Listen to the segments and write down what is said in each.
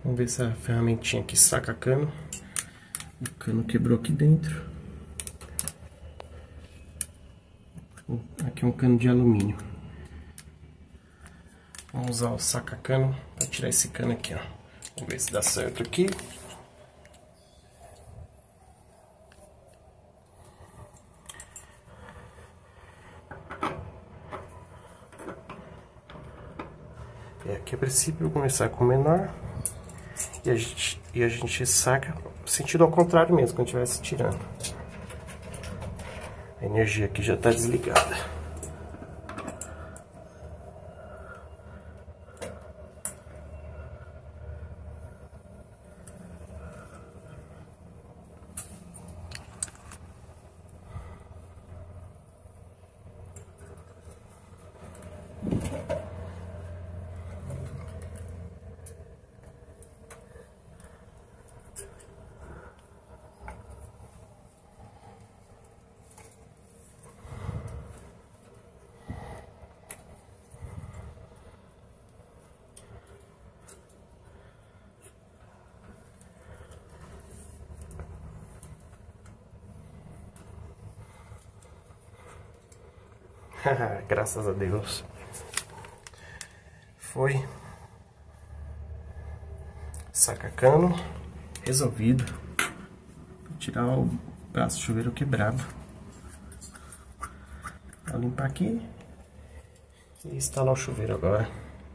Vamos ver se a ferramentinha aqui saca cano. O cano quebrou aqui dentro. Aqui é um cano de alumínio. Vamos usar o saca-cano para tirar esse cano aqui, ó. Vamos ver se dá certo aqui. Aqui a princípio eu vou começar com o menor. E a gente saca sentido ao contrário mesmo, quando estivesse tirando. A energia aqui já está desligada. Graças a Deus. Foi. Saca-cano resolvido. Vou tirar o braço do chuveiro quebrado. Vou limpar aqui e instalar o chuveiro agora.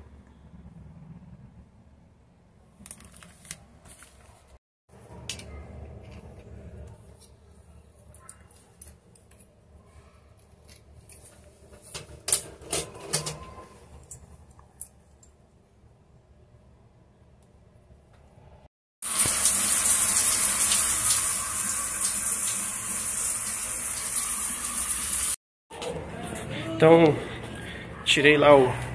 Então, tirei lá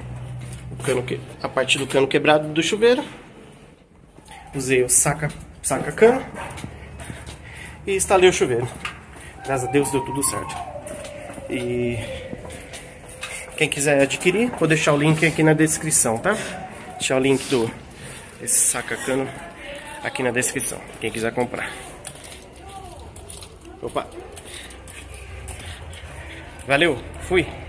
a parte do cano quebrado do chuveiro. Usei o saca-cano e instalei o chuveiro. Graças a Deus deu tudo certo. E quem quiser adquirir, vou deixar o link aqui na descrição, tá? Deixar o link desse saca-cano aqui na descrição, quem quiser comprar. Opa! Valeu, fui!